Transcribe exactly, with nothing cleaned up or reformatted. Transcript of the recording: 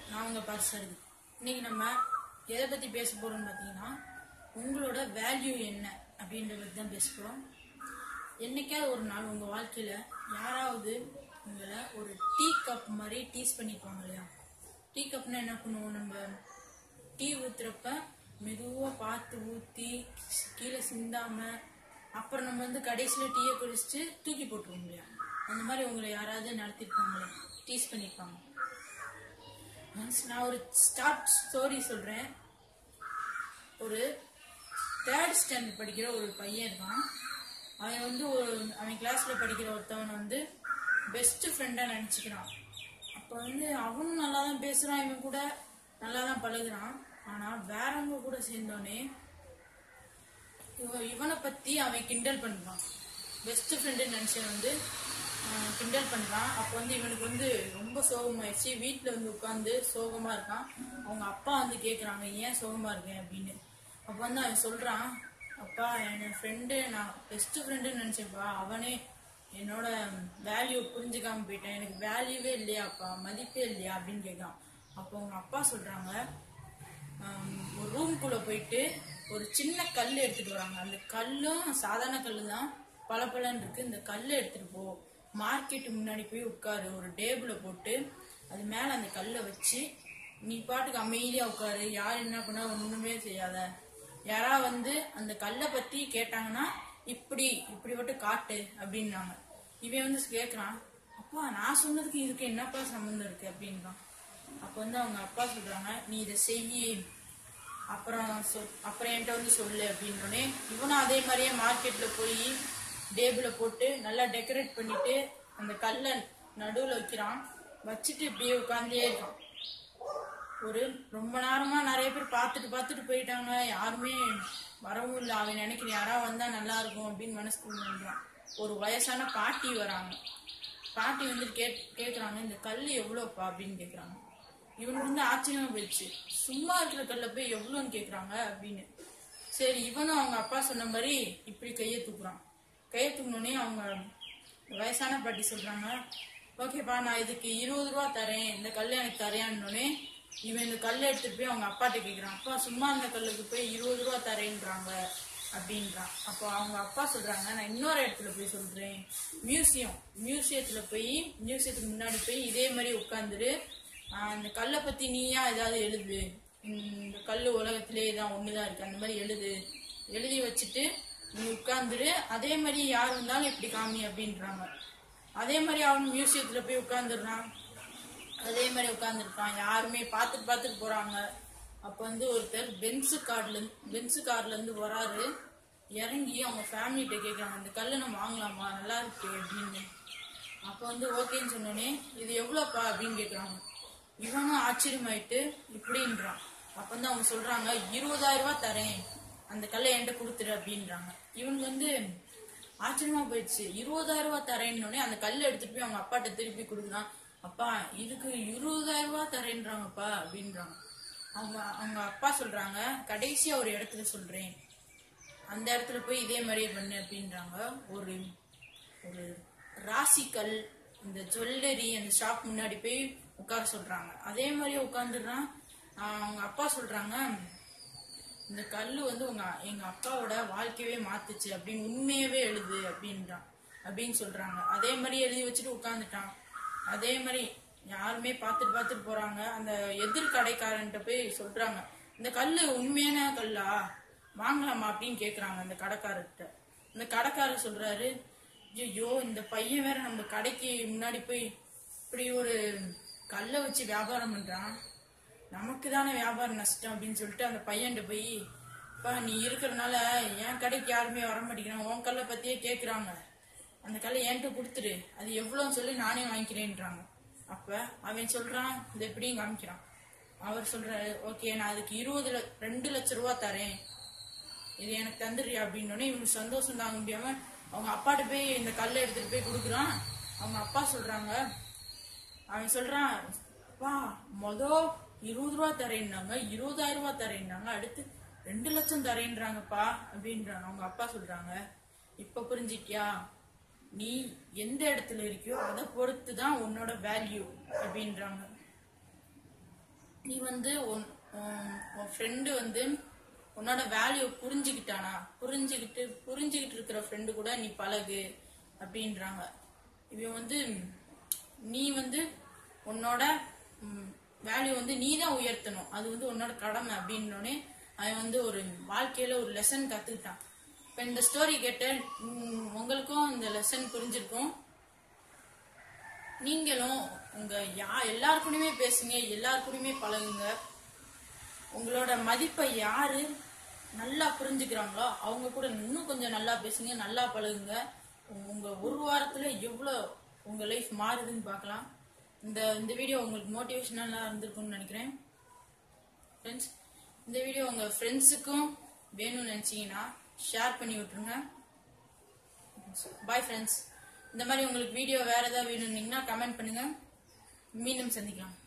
நான் உங்க பார்சரதி. இன்னைக்கு நம்ம எதை பத்தி பேச போறோம்னு பாத்தீங்கன்னா, உங்களோட வேல்யூ என்ன அப்படின்றத பத்தி தான் பேச போறோம். என்னைக்காவது ஒரு நாள் உங்க வாழ்க்கையில யாராவது உங்களை ஒரு டீ கப் மாதிரி டீஸ் பண்ணிருப்பாங்க இல்லையா? டீ கப்னா என்ன பண்ணுவோம், நம்ம டீ ஊத்துறப்ப மெதுவா பார்த்து ஊத்தி கீழே சிந்தாம அப்புறம் நம்ம வந்து கடைசியில டீயை குடிச்சிட்டு தூக்கி போட்டுருவோம் இல்லையா? அந்த மாதிரி உங்களை யாராவது நடத்திருப்பாங்களே, டீஸ் பண்ணிருப்பாங்க. நான் ஒரு ஸ்டார்ட் ஸ்டோரி சொல்றேன். ஒரு தேர்ட் ஸ்டாண்டர்ட் படிக்கிற ஒரு பையன் இருக்கான். அவன் வந்து ஒரு அவன் கிளாஸ்ல படிக்கிற ஒருத்தவன் வந்து பெஸ்ட் ஃப்ரெண்டா நினைச்சுக்கிறான். அப்ப வந்து அவனும் நல்லா தான் பேசுறான், இவன் கூட நல்லா தான் பழகுறான். ஆனா வேறவங்க கூட சேர்ந்தோடனே இவனை பத்தி அவன் கிண்டல் பண்றான். பெஸ்ட் ஃப்ரெண்டு நினைச்சவன் வந்து கிண்டல் பண்றான். அப்ப வந்து இவனுக்கு வந்து ரொம்ப சோகமாயிடுச்சு. வீட்டுல வந்து உட்காந்து சோகமா இருக்கான். அவங்க அப்பா வந்து கேக்குறாங்க, ஏன் சோகமா இருக்கேன் அப்படின்னு. அப்ப வந்து அவன் சொல்றான், அப்பா என் ஃப்ரெண்டு நான் பெஸ்ட் ஃப்ரெண்டுன்னு நினைச்சேன்ப்பா, அவனே என்னோட வேல்யூ புரிஞ்சுக்காம போயிட்டேன், எனக்கு வேல்யூவே இல்லையாப்பா, மதிப்பே இல்லையா அப்படின்னு கேட்கான். அப்போ அவங்க அப்பா சொல்றாங்க, ஒரு ரூம்குள்ள போயிட்டு ஒரு சின்ன கல் எடுத்துட்டு வராங்க. அந்த கல்லும் சாதாரண கல்லு தான், பல பலன்னு இருக்கு. இந்த கல்லை எடுத்துட்டு போ, மார்க்கெட்டு முன்னாடி போய் உட்காரு, ஒரு டேபிள போட்டு அது மேல அந்த கல்லை வச்சு நீ பாட்டுக்கு அமைதியா உட்காரு, யார் என்ன பண்ணா ஒண்ணுமே செய்யாத. யாரா வந்து அந்த கல்லை பத்தி கேட்டாங்கன்னா இப்படி இப்படி மட்டும் காட்டு அப்படின்னாங்க. இவன் வந்து கேக்குறான், அப்பா நான் சொன்னதுக்கு இதுக்கு என்னப்பா சம்பந்தம் இருக்கு அப்படின்றான். அப்ப வந்து அவங்க அப்பா சொல்றாங்க, நீ இதை செய்யி, அப்புறம் சொல் அப்புறம் என்கிட்ட வந்து சொல்லு அப்படின்னோடனே இவனும் அதே மாதிரியே மார்க்கெட்ல போய் டேபிள போட்டு நல்லா டெக்கரேட் பண்ணிட்டு அந்த கல்லை நடுவுல வைக்கிறான். வச்சுட்டு இப்படியே உட்கார்ந்தே இருக்கான். ஒரு ரொம்ப நேரமா நிறைய பேர் பார்த்துட்டு பார்த்துட்டு போயிட்டாங்க, யாருமே வரவும் இல்லை. அவன் நினைக்கிறேன் யாராவது வந்தா நல்லா இருக்கும் அப்படின்னு மனசுக்குள்ள நினைக்கிறான். ஒரு வயசான பாட்டி வராங்க. பாட்டி வந்து கே கேக்குறாங்க இந்த கல் எவ்வளோப்பா அப்படின்னு கேக்குறாங்க. இவனுக்கு வந்து ஆச்சரியமா போயிடுச்சு, சும்மா இருக்கிற கல்ல போய் எவ்வளோன்னு கேக்குறாங்க அப்படின்னு. சரி இவனும் அவங்க அப்பா சொன்ன மாதிரி இப்படி கையை தூக்குறான். கையை தூக்கினோடனே அவங்க வயசான பாட்டி சொல்றாங்க, ஓகேப்பா நான் இதுக்கு இருபது ரூபா தரேன், இந்த கல்லை எனக்கு தரையான்னொடனே இவன் இந்த கல்லை எடுத்துட்டு போய் அவங்க அப்பாட்ட கேட்கிறான், அப்பா சும்மா அந்த கல்லுக்கு போய் இருபது ரூபா தரேன்றாங்க அப்படின்றான். அப்போ அவங்க அப்பா சொல்றாங்க, நான் இன்னொரு இடத்துல போய் சொல்றேன், மியூசியம் மியூசியத்துல போய் மியூசியத்துக்கு முன்னாடி போய் இதே மாதிரி உட்காந்துரு, அந்த கல்லை பத்தி நீயா ஏதாவது எழுது, இந்த கல்லு உலகத்திலே தான் ஒண்ணுதான் இருக்கு, அந்த மாதிரி எழுது, எழுதி வச்சுட்டு நீ உட்காந்துரு, அதே மாதிரி யார் வந்தாலும் இப்படி காமி அப்படின்றாங்க. அதே மாதிரி அவன் மியூசியத்துல போய் உட்காந்துடுறான். அதே மாதிரி உட்காந்துருக்கான், யாருமே பார்த்துட்டு பார்த்துட்டு போறாங்க. அப்ப வந்து ஒருத்தர் பென்சு கார்ல பென்சு கார்ல இருந்து வராரு. இறங்கி அவங்க ஃபேமிலிட்ட கேட்கறாங்க, இந்த கல்லு நம்ம வாங்கலாமா, நல்லா இருக்கு அப்படின்னு. அப்ப வந்து ஓகேன்னு சொன்னோடனே இது எவ்வளோப்பா அப்படின்னு கேட்கறாங்க. இவனும் ஆச்சரியமாயிட்டு இப்படின்றான். அப்ப வந்து அவங்க சொல்றாங்க, இருபதாயிரம் ரூபாய் தரேன், அந்த கல்லை என்கிட்ட கொடுத்துரு அப்படின்றாங்க. இவனுக்கு வந்து ஆச்சரியமா போயிடுச்சு, இருபதாயிரம் ரூபாய் தரேன்னொடனே அந்த கல்லை எடுத்துட்டு போய் அவங்க அப்பாட்ட திருப்பி கொடுக்குறான். அப்பா இதுக்கு இருபதாயிரம் ரூபாய் தரேன்றாங்கப்பா அப்படின்றாங்க. அவங்க அவங்க அப்பா சொல்றாங்க, கடைசியா ஒரு இடத்துல சொல்றேன், அந்த இடத்துல போய் இதே மாதிரியே பண்ணு அப்படின்றாங்க. ஒரு ஒரு ராசிக்கல் இந்த ஜுவல்லரி அந்த ஷாப் முன்னாடி போய் உட்கார சொல்றாங்க. அதே மாதிரியே உட்காந்துடுறான். அவங்க அப்பா சொல்றாங்க, இந்த கல்லு வந்து உங்க எங்க அப்பாவோட வாழ்க்கையவே மாத்துச்சு அப்படின்னு உண்மையவே எழுது அப்படின்றான் அப்படின்னு சொல்றாங்க. அதே மாதிரி எழுதி வச்சுட்டு உட்காந்துட்டான். அதே மாதிரி யாருமே பார்த்துட்டு பார்த்துட்டு போறாங்க. அந்த எதிர் கடைக்காரன்ட்ட போய் சொல்றாங்க, இந்த கல்லு உண்மையான கல்லா, வாங்கலாமா அப்படின்னு கேக்குறாங்க அந்த கடைக்காரர்கிட்ட. இந்த கடைக்காரர் சொல்றாரு, ஐயோ இந்த பையன் வேற நம்ம கடைக்கு முன்னாடி போய் இப்படி ஒரு கல்லை வச்சு வியாபாரம் பண்றான், நமக்கு தானே வியாபாரம் நஷ்டம் அப்படின்னு சொல்லிட்டு அந்த பையன்கிட்ட போய், இப்ப நீ இருக்கிறதுனால என் கடைக்கு யாருமே வர மாட்டேங்கிறாங்க, உன் கல்லை பத்தியே கேக்குறாங்க, அந்த கல்லை என்கிட்ட கொடுத்துரு, அது எவ்வளவுன்னு சொல்லி நானே வாங்கிக்கிறேன்றாங்க. அப்ப அவன் சொல்றான், இது எப்படியும் காமிக்கிறான். அவர் சொல்றாரு, ஓகே நான் அதுக்கு இருபது ரெண்டு லட்சம் ரூபா தரேன், இது எனக்கு தந்துடுறியா அப்படின்னோடனே இவனுக்கு சந்தோஷம் தாங்க முடியாம அவங்க அப்பாட்ட போய் இந்த கல்லை எடுத்துட்டு போய் கொடுக்குறான். அவங்க அப்பா சொல்றாங்க, அவன் சொல்றான், அப்பா மொதல் இருபது ரூபா தரேன்னாங்க, இருபதாயிரம் ரூபாய் தரேன்னாங்க, அடுத்து ரெண்டு லட்சம் தரேன்றாங்கப்பா அப்படின்றாங்க. அவங்க அப்பா சொல்றாங்க, இப்ப புரிஞ்சிட்டியா, நீ எந்த இடத்துல இருக்கியோ அதை பொறுத்து தான் உன்னோட வேல்யூ அப்படின்றாங்க. நீ வந்து உன் உன் ஃப்ரெண்டு வந்து உன்னோட வேல்யூ புரிஞ்சுக்கிட்டானா, புரிஞ்சுக்கிட்டு புரிஞ்சுக்கிட்டு இருக்கிற ஃப்ரெண்டு கூட நீ பழகு அப்படின்றாங்க. இவன் வந்து நீ வந்து உன்னோட வேல்யூ வந்து நீ தான் உயர்த்தணும், அது வந்து உன்னோட கடமை அப்படின்னோடனே அவன் வந்து ஒரு வாழ்க்கையில ஒரு லெசன் கத்துக்கிட்டான். இப்போ இந்த ஸ்டோரி கேட்ட உங்களுக்கும் இந்த லெசன் புரிஞ்சிருக்கும். நீங்களும் உங்க யா எல்லாருக்குமே பேசுங்க, எல்லாருக்குமே பழகுங்க. உங்களோட மதிப்பை யாரு நல்லா புரிஞ்சுக்கிறாங்களோ அவங்க கூட இன்னும் கொஞ்சம் நல்லா பேசுங்க, நல்லா பழகுங்க. உங்க ஒரு வாரத்துல எவ்வளோ உங்க லைஃப் மாறுதுன்னு பார்க்கலாம். இந்த இந்த வீடியோ உங்களுக்கு மோட்டிவேஷனலாக இருந்திருக்கும்னு நினைக்கிறேன் ஃப்ரெண்ட்ஸ். இந்த வீடியோ உங்க ஃப்ரெண்ட்ஸுக்கும் வேணும்னு நினைச்சீங்கன்னா ஷேர் பண்ணி விட்டுருங்க. Bye friends. இந்த மாதிரி உங்களுக்கு வீடியோ வேற ஏதாவது வேணும்னீங்கன்னா கமெண்ட் பண்ணுங்க. மீண்டும் சந்திக்கலாம்.